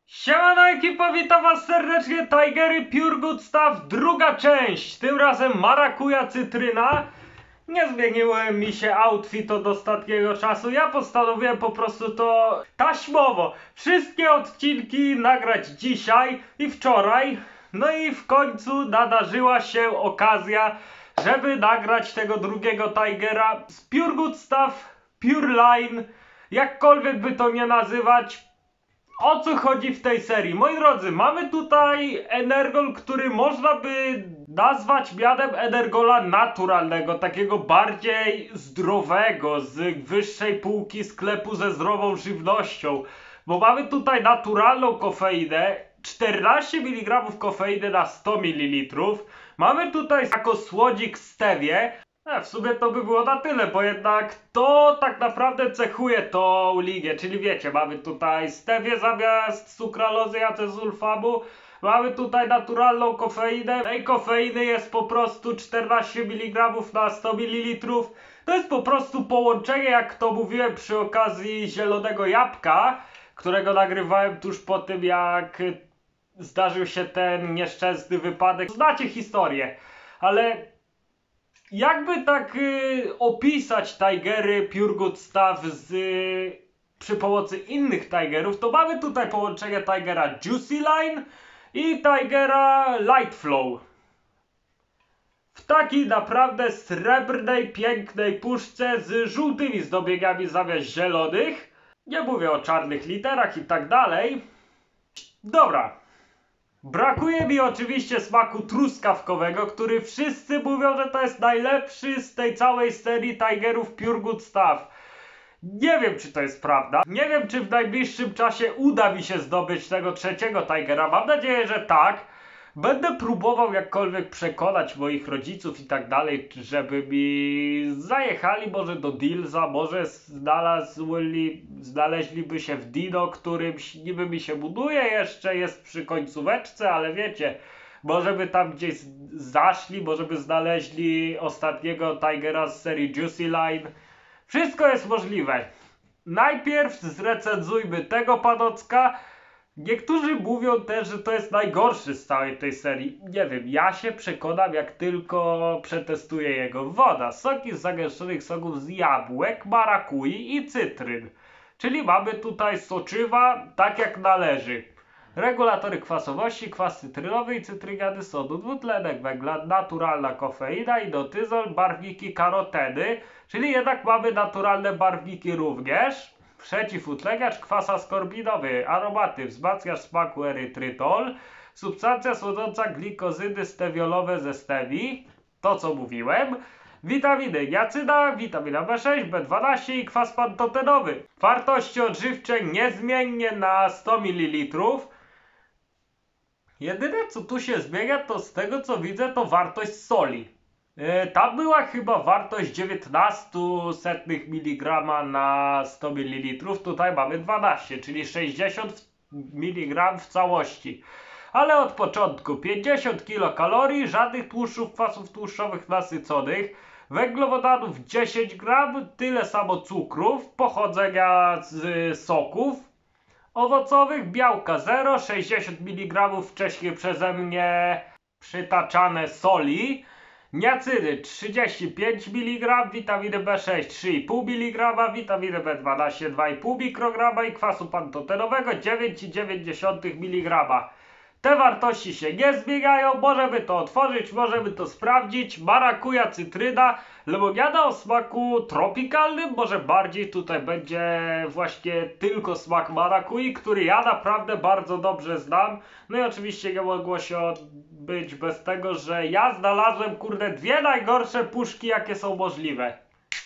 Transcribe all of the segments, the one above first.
Siemano ekipa, witam was serdecznie, Tigery Pure Good Stuff, druga część, tym razem marakuja cytryna. Nie zmieniły mi się outfit od ostatniego czasu, ja postanowiłem po prostu to taśmowo, wszystkie odcinki nagrać dzisiaj i wczoraj. No i w końcu nadarzyła się okazja, żeby nagrać tego drugiego Tigera z Pure Good Stuff, Pure Line, jakkolwiek by to nie nazywać. O co chodzi w tej serii? Moi drodzy, mamy tutaj Energol, który można by nazwać mianem Energola naturalnego, takiego bardziej zdrowego, z wyższej półki sklepu ze zdrową żywnością. Bo mamy tutaj naturalną kofeinę, 14 mg kofeiny na 100 ml. Mamy tutaj jako słodzik stevię. W sumie to by było na tyle, bo jednak to tak naprawdę cechuje tą ligę, czyli wiecie, mamy tutaj stevię zamiast sukralozy i acesulfamu, mamy tutaj naturalną kofeinę, tej kofeiny jest po prostu 14 mg na 100 ml, to jest po prostu połączenie, jak to mówiłem przy okazji zielonego jabłka, którego nagrywałem tuż po tym, jak zdarzył się ten nieszczęsny wypadek. Znacie historię, ale jakby tak opisać Tigery Pure Good Stuff przy pomocy innych Tigerów, to mamy tutaj połączenie Tigera Juicy Line i Tigera Light Flow. W takiej naprawdę srebrnej, pięknej puszce z żółtymi zdobieniami zamiast zielonych. Nie mówię o czarnych literach i tak dalej. Dobra. Brakuje mi oczywiście smaku truskawkowego, który wszyscy mówią, że to jest najlepszy z tej całej serii Tigerów Pure Good Stuff. Nie wiem, czy to jest prawda. Nie wiem, czy w najbliższym czasie uda mi się zdobyć tego trzeciego Tigera. Mam nadzieję, że tak. Będę próbował jakkolwiek przekonać moich rodziców i tak dalej, żeby mi zajechali może do Dealsa, może znaleźliby się w Dino, którym niby mi się buduje jeszcze, jest przy końcóweczce, ale wiecie, może by tam gdzieś zaszli, może by znaleźli ostatniego Tigera z serii Juicy Line. Wszystko jest możliwe. Najpierw zrecenzujmy tego panocka. Niektórzy mówią też, że to jest najgorszy z całej tej serii. Nie wiem, ja się przekonam, jak tylko przetestuję jego. Woda, soki z zagęszczonych soków z jabłek, marakui i cytryn. Czyli mamy tutaj soczywa tak jak należy. Regulatory kwasowości, kwas cytrynowy i cytryniany sodu, dwutlenek węgla, naturalna kofeina, idotyzol, barwniki karoteny. Czyli jednak mamy naturalne barwniki również. Przeciwutleniacz, kwas askorbinowy, aromaty, wzmacniacz smaku erytrytol, substancja słodząca glikozydy stewiolowe ze stevii, to co mówiłem, witaminy niacyna, witamina B6, B12 i kwas pantotenowy. Wartości odżywcze niezmiennie na 100 ml. Jedyne co tu się zmienia, to z tego co widzę, to wartość soli. Tam była chyba wartość 0,19 mg na 100 ml, tutaj mamy 12, czyli 60 mg w całości. Ale od początku 50 kilokalorii, żadnych tłuszczów, kwasów tłuszczowych nasyconych, węglowodanów 10 gram, tyle samo cukrów, pochodzenia z soków owocowych, białka 0, 60 mg wcześniej przeze mnie przytaczane soli, niacyny 35 mg, witaminy B6 3,5 mg, witaminy B12 2,5 mikrograma i kwasu pantotenowego 9,9 mg. Te wartości się nie zmieniają, możemy to otworzyć, możemy to sprawdzić. Marakuja, cytryna, lemoniada o smaku tropikalnym, może bardziej tutaj będzie właśnie tylko smak marakui, który ja naprawdę bardzo dobrze znam. No i oczywiście nie mogło się odbyć bez tego, że ja znalazłem kurde dwie najgorsze puszki jakie są możliwe.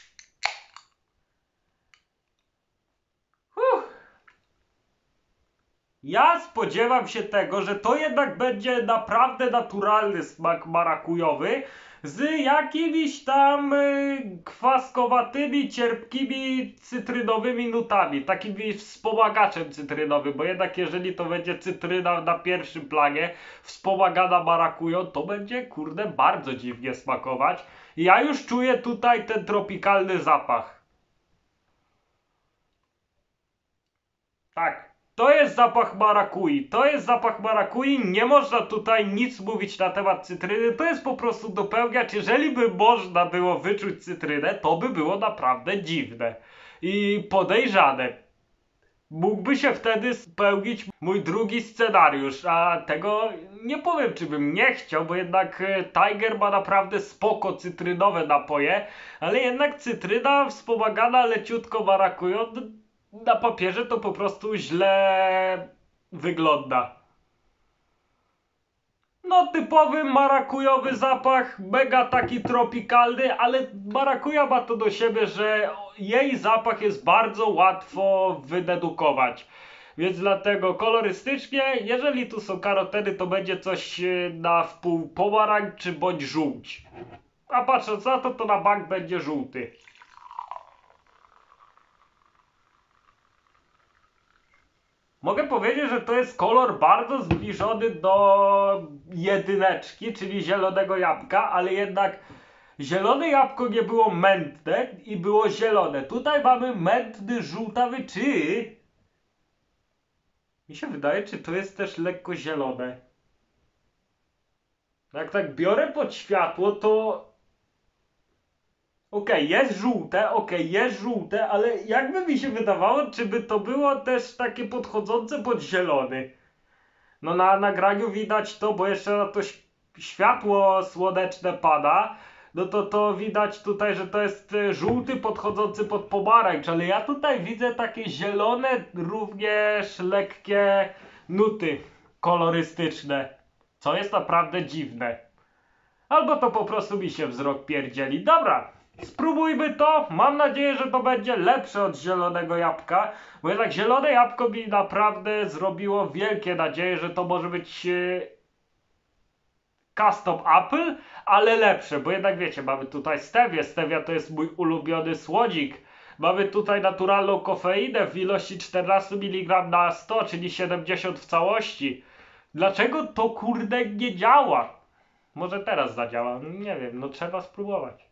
Ja spodziewam się tego, że to jednak będzie naprawdę naturalny smak marakujowy z jakimiś tam kwaskowatymi, cierpkimi, cytrynowymi nutami, takimi wspomagaczem cytrynowym, bo jednak jeżeli to będzie cytryna na pierwszym planie wspomagana marakują, to będzie kurde bardzo dziwnie smakować. Ja już czuję tutaj ten tropikalny zapach. Tak. To jest zapach marakui. To jest zapach marakui. Nie można tutaj nic mówić na temat cytryny. To jest po prostu dopełniacz. Jeżeli by można było wyczuć cytrynę, to by było naprawdę dziwne i podejrzane. Mógłby się wtedy spełnić mój drugi scenariusz, a tego nie powiem, czy bym nie chciał, bo jednak Tiger ma naprawdę spoko cytrynowe napoje, ale jednak cytryna wspomagana leciutko marakują, na papierze to po prostu źle wygląda. No typowy marakujowy zapach, mega taki tropikalny, ale marakuja ma to do siebie, że jej zapach jest bardzo łatwo wydedukować. Więc dlatego kolorystycznie, jeżeli tu są karoteny, to będzie coś na wpół pomarańczy bądź żółć. A patrząc na to, to na bank będzie żółty. Mogę powiedzieć, że to jest kolor bardzo zbliżony do jedyneczki, czyli zielonego jabłka, ale jednak zielone jabłko nie było mętne i było zielone. Tutaj mamy mętny, żółtawy, czy... Mi się wydaje, czy to jest też lekko zielone. Jak tak biorę pod światło, to... jest żółte, ale jakby mi się wydawało, czy by to było też takie podchodzące pod zielony. No na nagraniu widać to, bo jeszcze na to światło słoneczne pada, no to widać tutaj, że to jest żółty podchodzący pod pomarańcz, ale ja tutaj widzę takie zielone, również lekkie nuty kolorystyczne, co jest naprawdę dziwne. Albo to po prostu mi się wzrok pierdzieli. Dobra, spróbujmy to. Mam nadzieję, że to będzie lepsze od zielonego jabłka, bo jednak zielone jabłko mi naprawdę zrobiło wielkie nadzieje, że to może być custom apple, ale lepsze, bo jednak wiecie, mamy tutaj stevię. Stevia to jest mój ulubiony słodzik. Mamy tutaj naturalną kofeinę w ilości 14 mg na 100, czyli 70 w całości. Dlaczego to kurde nie działa? Może teraz zadziała, nie wiem, no trzeba spróbować.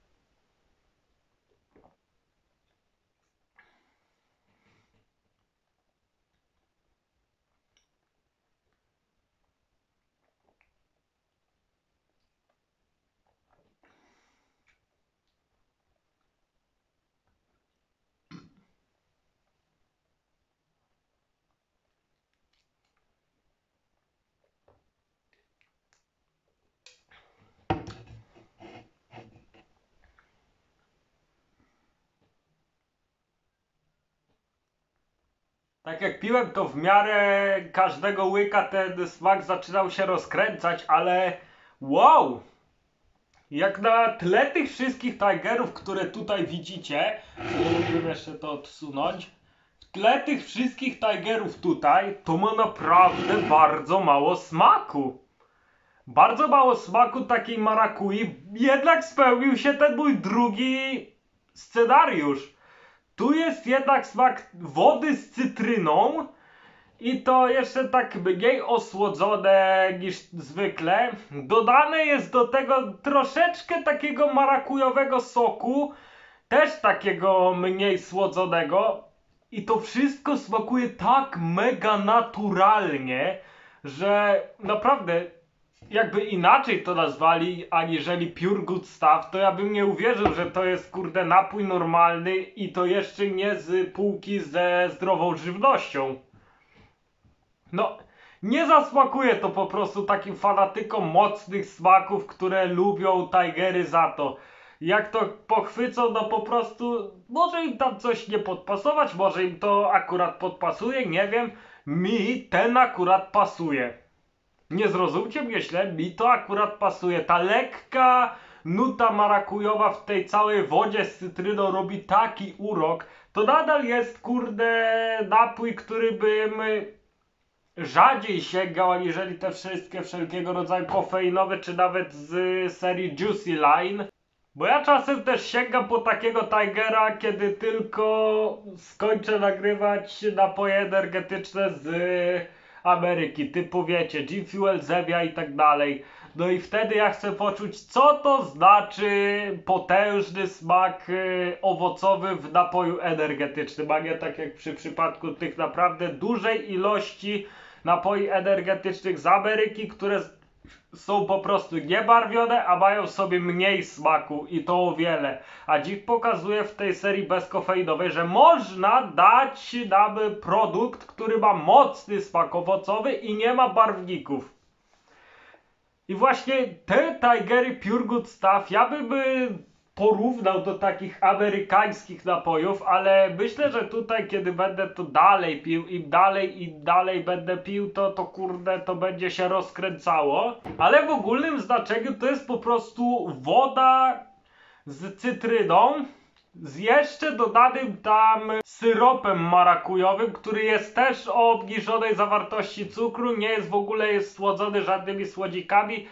Tak jak piłem, to w miarę każdego łyka ten smak zaczynał się rozkręcać, ale wow! Jak na tle tych wszystkich Tigerów, które tutaj widzicie, mógłbym jeszcze to odsunąć, w tle tych wszystkich Tigerów tutaj, to ma naprawdę bardzo mało smaku. Bardzo mało smaku takiej marakui, jednak spełnił się ten mój drugi scenariusz. Tu jest jednak smak wody z cytryną i to jeszcze tak mniej osłodzone niż zwykle. Dodane jest do tego troszeczkę takiego marakujowego soku, też takiego mniej słodzonego. I to wszystko smakuje tak mega naturalnie, że naprawdę jakby inaczej to nazwali aniżeli Pure Good Stuff, to ja bym nie uwierzył, że to jest kurde napój normalny i to jeszcze nie z półki ze zdrową żywnością. No, nie zasmakuje to po prostu takim fanatykom mocnych smaków, które lubią Tigery za to. Jak to pochwycą, no po prostu może im tam coś nie podpasować, może im to akurat podpasuje, nie wiem. Mi ten akurat pasuje. Nie zrozumcie mnie źle, mi to akurat pasuje. Ta lekka nuta marakujowa w tej całej wodzie z cytryną robi taki urok. To nadal jest kurde napój, który bym rzadziej sięgał aniżeli te wszystkie wszelkiego rodzaju kofeinowe, czy nawet z serii Juicy Line. Bo ja czasem też sięgam po takiego Tigera, kiedy tylko skończę nagrywać napoje energetyczne z Ameryki, typu wiecie, G Fuel, Zevia i tak dalej. No i wtedy ja chcę poczuć, co to znaczy potężny smak owocowy w napoju energetycznym, a nie tak jak przy przypadku tych naprawdę dużej ilości napoi energetycznych z Ameryki, które są po prostu niebarwione, a mają w sobie mniej smaku i to o wiele. A Dzik pokazuje w tej serii bezkofeinowej, że można dać nam produkt, który ma mocny smak owocowy i nie ma barwników. I właśnie te Tigery Pure Good Stuff ja bym porównał do takich amerykańskich napojów, ale myślę, że tutaj kiedy będę to dalej pił, im dalej będę pił, to kurde, to będzie się rozkręcało. Ale w ogólnym znaczeniu to jest po prostu woda z cytryną, z jeszcze dodanym tam syropem marakujowym, który jest też o obniżonej zawartości cukru, nie jest w ogóle słodzony żadnymi słodzikami.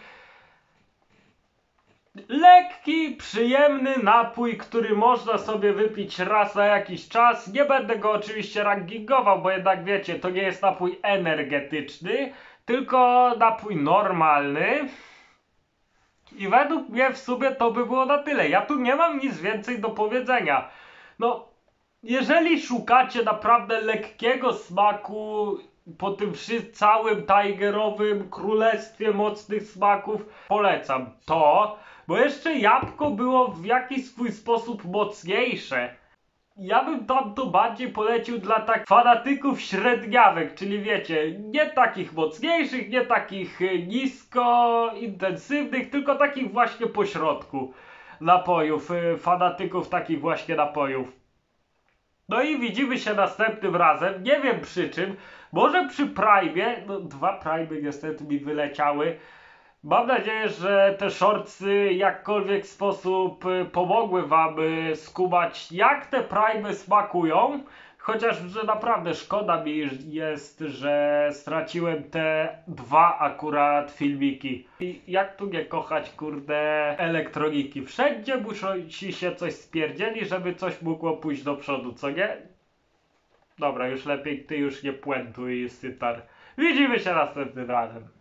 Lekki, przyjemny napój, który można sobie wypić raz na jakiś czas. Nie będę go oczywiście rankingował, bo jednak wiecie, to nie jest napój energetyczny, tylko napój normalny. I według mnie w sumie to by było na tyle. Ja tu nie mam nic więcej do powiedzenia. No, jeżeli szukacie naprawdę lekkiego smaku po tym całym tigerowym królestwie mocnych smaków, polecam to, bo jeszcze jabłko było w jakiś swój sposób mocniejsze. Ja bym tam to bardziej polecił dla tak fanatyków średniawek, czyli wiecie, nie takich mocniejszych, nie takich nisko intensywnych, tylko takich właśnie pośrodku napojów, fanatyków takich właśnie napojów. No i widzimy się następnym razem, nie wiem przy czym, może przy Prime'ie, no 2 Prime'y niestety mi wyleciały. Mam nadzieję, że te shortsy jakkolwiek sposób pomogły wam skumać, jak te Prime'y smakują. Chociaż, że naprawdę szkoda mi jest, że straciłem te 2 akurat filmiki. I jak tu nie kochać, kurde, elektroniki? Wszędzie musi się coś spierdzieli, żeby coś mogło pójść do przodu, co nie? Dobra, już lepiej ty już nie puentuj, Sytar. Widzimy się następnym razem.